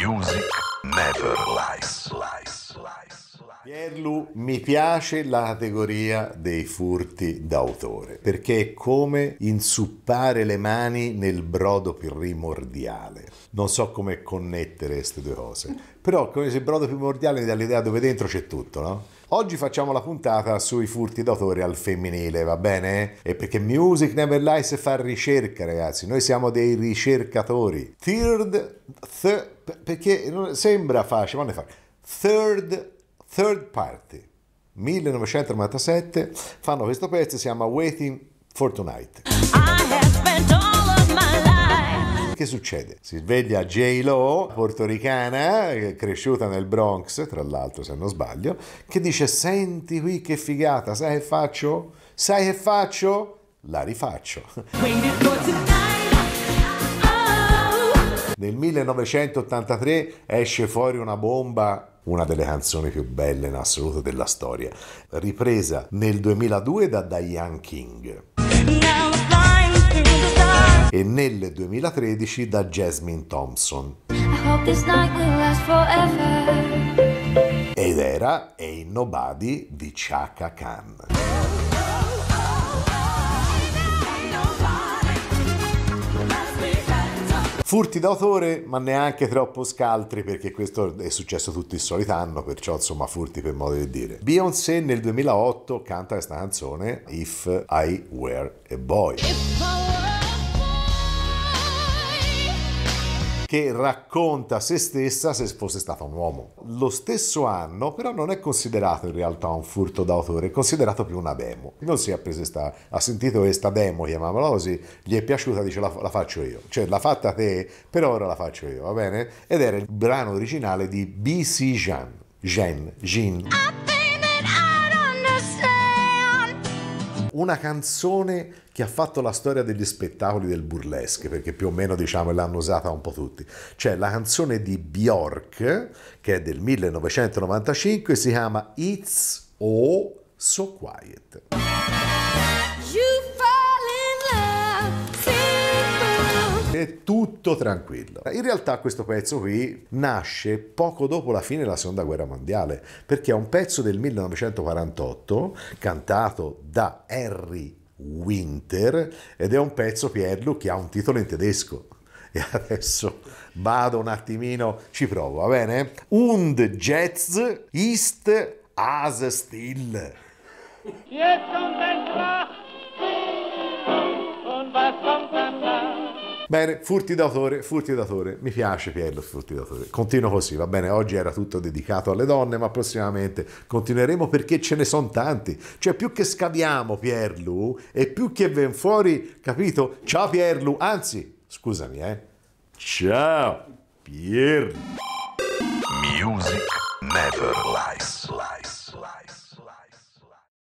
Music never lies. Pierlu, mi piace la categoria dei furti d'autore, perché è come inzuppare le mani nel brodo primordiale. Non so come connettere queste due cose, però come se il brodo primordiale mi dà l'idea dove dentro c'è tutto, no? Oggi facciamo la puntata sui furti d'autore al femminile, va bene? E perché Music Never Lies fa ricerca, ragazzi, noi siamo dei ricercatori. Perché sembra facile, ma non è facile. Third Party, 1997, fanno questo pezzo, si chiama Waiting for Tonight. Che succede? Si sveglia J-Lo, portoricana, cresciuta nel Bronx, tra l'altro se non sbaglio, che dice: senti qui che figata, sai che faccio? Sai che faccio? La rifaccio. Nel 1983 esce fuori una bomba, una delle canzoni più belle in assoluto della storia, ripresa nel 2002 da Diane King e nel 2013 da Jasmine Thompson. Ed era Ain't Nobody di Chaka Khan. Furti d'autore, ma neanche troppo scaltri, perché questo è successo tutto il solito anno, perciò insomma furti per modo di dire. Beyoncé nel 2008 canta questa canzone If I Were a Boy, che racconta se stessa se fosse stata un uomo. Lo stesso anno, però, non è considerato in realtà un furto d'autore, è considerato più una demo. Non si è preso ha sentito questa demo, chiamiamola così, gli è piaciuta, dice la faccio io. Cioè l'ha fatta te, però ora la faccio io, va bene? Ed era il brano originale di B.C. Jean. Una canzone che ha fatto la storia degli spettacoli del burlesque, perché più o meno diciamo l'hanno usata un po' tutti. C'è la canzone di Bjork, che è del 1995, si chiama It's All So Quiet. È tutto tranquillo. In realtà questo pezzo qui nasce poco dopo la fine della seconda guerra mondiale, perché è un pezzo del 1948 cantato da Harry Winter ed è un pezzo, Pierlu, che ha un titolo in tedesco. E adesso vado un attimino, ci provo, va bene? Und jetzt ist as still. Bene, furti d'autore, mi piace Pierlu, furti d'autore, continuo così, va bene, oggi era tutto dedicato alle donne, ma prossimamente continueremo perché ce ne sono tanti, cioè più che scaviamo Pierlu e più che ven fuori, capito? Ciao Pierlu, anzi, scusami, ciao Pierlu. Music never lies.